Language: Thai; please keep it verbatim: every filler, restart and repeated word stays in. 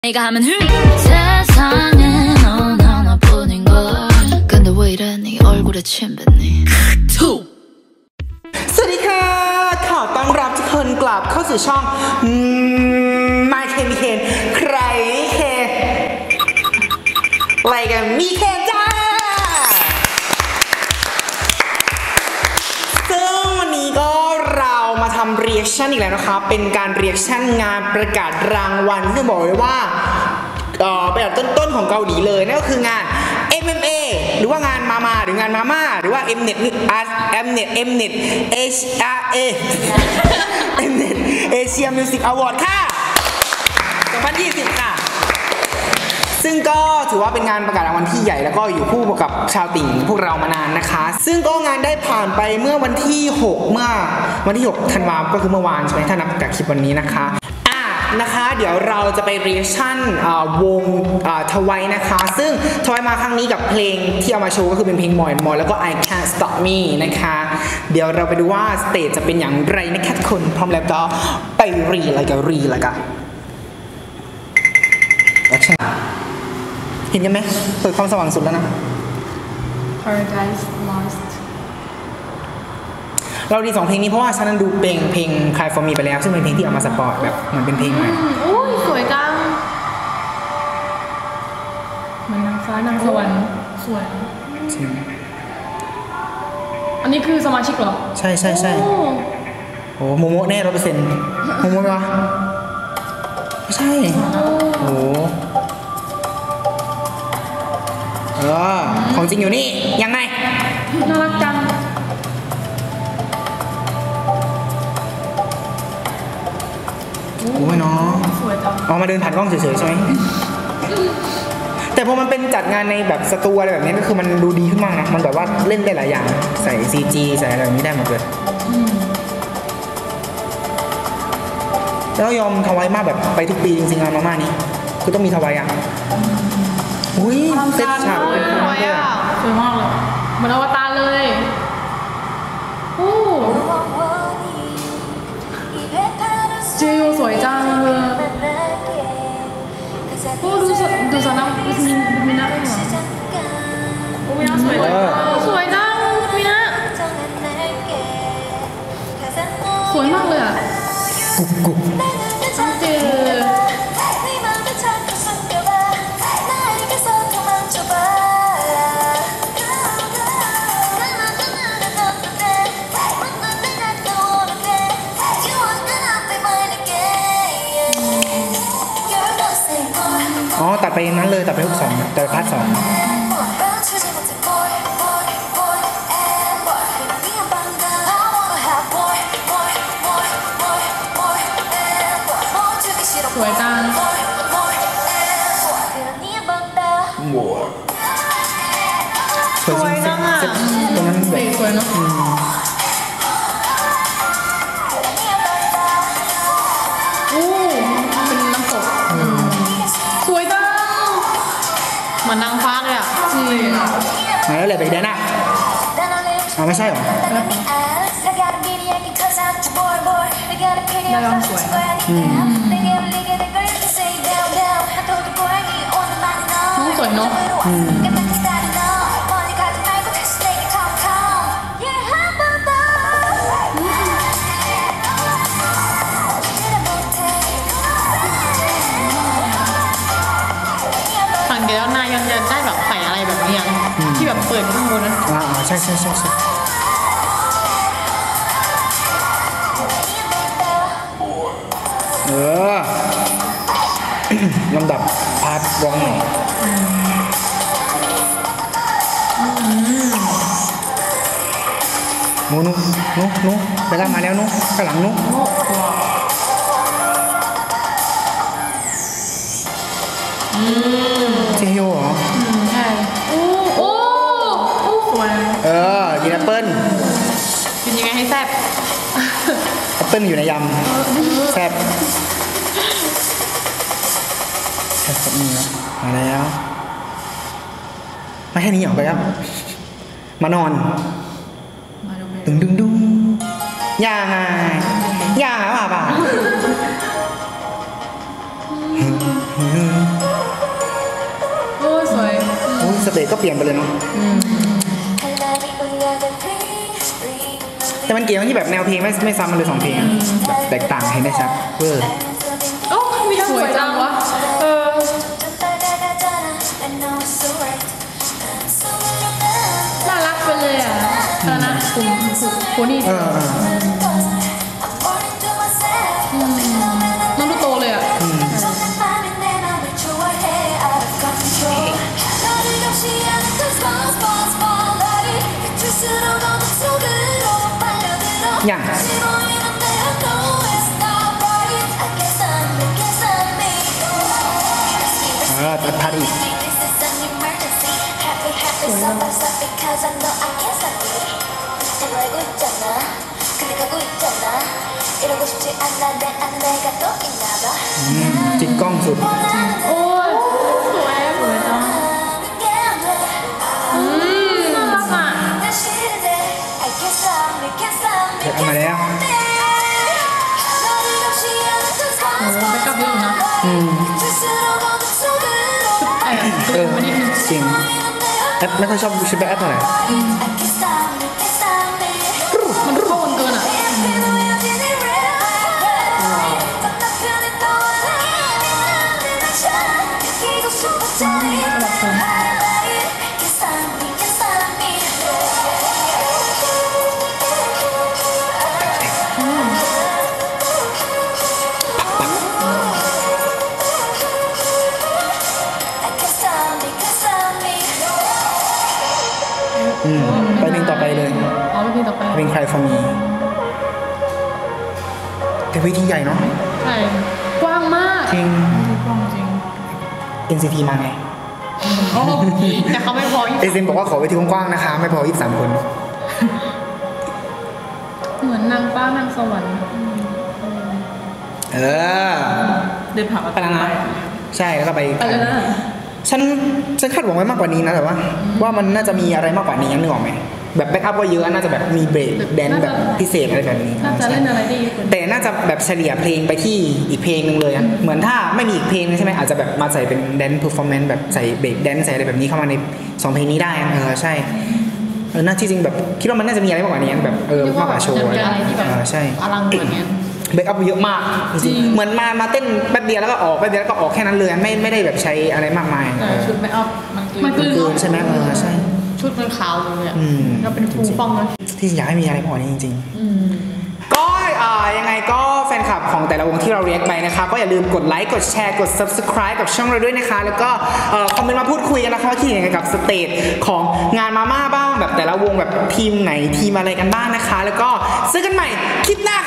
내가 하면 흠 세상에 넌 하나뿐인 걸 근데 왜 이래 네 얼굴에 침 뱉니 สวัสดีค่ะขอต้อนรับทุกคนกลับเข้าสู่ช่องมาเคนมีเคนใครเคนอะไรกันมีเคนจ้าซึ่งวันนี้ก็เรามาทำเรีแอคชั่นอีกแล้วนะคะเป็นการเรีแอคชั่นงานประกาศรางวัลซึ่งบอกเลยว่าเอ่อเป็นแบบต้นๆของเกาหลีเลยนั่นก็คืองาน เอ็ม เอ็ม เอ หรือว่างานมามาหรืองานมาม่าหรือว่า Mnet Mnet Mnet Asia Mnet Asia Music Award ค่ะสองพันยี่สิบค่ะซึ่งก็ถือว่าเป็นงานประกาศรางวัลที่ใหญ่แล้วก็อยู่คู่กับชาวติ่งพวกเรามานานนะคะซึ่งก็งานได้ผ่านไปเมื่อวันที่หกเมื่อวันที่หกธันวาคมก็คือเมื่อวานใช่ไหมถ้านับจากคลิปวันนี้นะคะนะคะเดี๋ยวเราจะไปเรีแอคชั่นวงทวายนะคะซึ่งทวายมาครั้งนี้กับเพลงที่เอามาโชว์ก็คือเป็นเพลงมอยมอยแล้วก็ I Can't Stop Me นะคะเดี๋ยวเราไปดูว่าสเตจจะเป็นอย่างไรนะคะทุกคนพร้อมแล้วก็ไปรีอะไรกันรีอะไรกันแอคชั่นเห็นกันไหมเปิดความสว่างสุดแล้วนะ Paradise Lost เราดีสองเพลงนี้เพราะว่าฉันนั้นดูเพลงเพลง Cry For Me ไปแล้วซึ่งเป็นเพลงที่เอามาสปอร์ตแบบเหมือนเป็นเพลงใหม่โอ้ยสวยจังเหมือนนางฟ้านางสวรรค์สวยจริงอันนี้คือสมาชิกเหรอใช่ใช่ใช่โอ้โมโมแน่ร้อยเปอร์เซ็นต์โมโมไหมวะไม่ใช่โอ้เออของจริงอยู่นี่ยังไงน่ารักจังโอ้ยเนาะเอามาเดินผ่านกล้องเฉยๆใช่ไหมแต่พอมันเป็นจัดงานในแบบสตูอะไรแบบนี้ก็คือมันดูดีขึ้นมากนะมันแบบว่าเล่นได้หลายอย่างใส่ ซี จี ใส่อะไรแบบนี้ได้หมดเลยแล้วยอมทวายมากแบบไปทุกปีจริงๆงานมาม่านี้คือต้องมีทวายอ่ะอุ้ยเซ็ตฉากเป็นสวยอ่ะสวยมากเลยเหมือนอวตารเลยโอ้จิวสวยจังเลยโอ้ดูสดูสนับดูมินมินะด้วยเหรอโอ้มินะสวยจังสวยจังมินะสวยมากเลยอ่ะกุ๊กกุ๊กจังเจออ๋อตัดไปนั้นเลยตัดไปทุกสองแต่พาร์ทสองสวยจังโว้สวยจังอ่ะตรงนั้นแบบสวยเนาะโอ้เป็นน้ำตกสวยจังเหมือนนางฟ้าเลยอ่ะจริงแล้วอะไรไปแดนอ่ะอ๋อไม่ใช่หรอได้ยังสวยอืมสวยเนาะสังเกตแล้วนายยังจะได้แบบใส่อะไรแบบนี้ยังที่แบบเปิดข้างบนนะอ่าใช่ใช่ใช่ใช่เออลำดับพาร์ทร้องหน่อยนูนูนูนูไปรับมาแล้วนูข้างหลังนูเจโยเหรอใช่โอ้โอ้โอ้สวยเออกินแอปเปิ้ลกินยังไงให้แซ่บแอปเปิ้ลอยู่ในยำแซ่บแซ่บแบบนี้นะมาแล้วมาแค่นี้เหรอไปครับมานอนดึงดึงดึงอย่าไงอย่าป่ะป่ะตจก็เปลี่ยนไปเลยเนาะแต่มันเก๋ตรงที่แบบแนวเพลงไม่ไม่ซ้ำมันเลยสองเพลงแบบแตกต่างเห็นได้ชัดเวอร์โอ้มีสวยจังวะเออน่ารักไปเลยอ่ะตอนนั้นคุณคุณนี่น้องดูโตเลยอ่ะอย่างเออตัดพัดอีกจิกกล้องสุดโอ้ยสวยสวยจังอืมน่ารักอ่ะเด็กมาแล้วโอ้ไปกลับเยอะนะอืมเออจริงแอปไม่ค่อยชอบชุดแบ็คแอปเท่าไหร่มันเข้ากันเกินอ่ะอืมไปเพลงต่อไปเลยอ๋อไปเพลงต่อไปเพลงใครฟอร์มีแต่เวทีใหญ่เนาะใช่กว้างมากจริงกว้างจริงเอ็น ซี ที มาไงแต่เขาไม่พอเอเซนบอกว่าขอเวทีกว้างๆนะคะไม่พอยี่สิบสามคนเหมือนนางฟ้านางสวรรค์เออเดินผ่านไปแล้วนะใช่แล้วก็ไปไปแล้วนะฉันฉันคาดหวังไว้มากกว่านี้นะแต่ว่าว่ามันน่าจะมีอะไรมากกว่านี้นึกออกไหมแบบแบ็กอัพก็เยอะน่าจะแบบมีเบรกแดนแบบพิเศษอะไรแบบนี้น่าจะเล่นอะไรดีแต่น่าจะแบบเฉลี่ยเพลงไปที่อีกเพลงนึงเลยอ่ะเหมือนถ้าไม่มีอีกเพลงใช่ไหมอาจจะแบบมาใส่เป็นแดนเพอร์ฟอร์แมนซ์แบบใส่เบรกแดนใส่อะไรแบบนี้เข้ามาในสองเพลงนี้ได้เออใช่เออน่าที่จริงแบบคิดว่ามันน่าจะมีอะไรมากกว่านี้แบบเออมากกว่าโชว์อะไรใช่อลังแบบนี้เบรกอัพเยอะมากจริงเหมือนมามาเต้นแป๊บเดียวแล้วก็ออกแป๊บเดียวแล้วก็ออกแค่นั้นเลยไม่ไม่ได้แบบใช้อะไรมากมายชุดเบรกอัพมันเกินใช่ไหมเออใช่ชุดมันขาวเลยอ่ะแล้วเป็นฟูฟ่องเลยที่อยากให้มีอะไรมากกว่านี้จริงๆก็ยังไงก็แฟนคลับของแต่ละวงที่เราเรียกไปนะคะก็อย่าลืมกดไลค์กดแชร์กด ซับสไครบ์ กับช่องเราด้วยนะคะแล้วก็คอมเมนต์มาพูดคุยกันนะคะว่าคิดยังไงกับสเตจของงานมาม่าบ้างแบบแต่ละวงแบบทีมไหนทีมอะไรกันบ้างนะคะแล้วก็ซื้อกันใหม่คลิปหน้า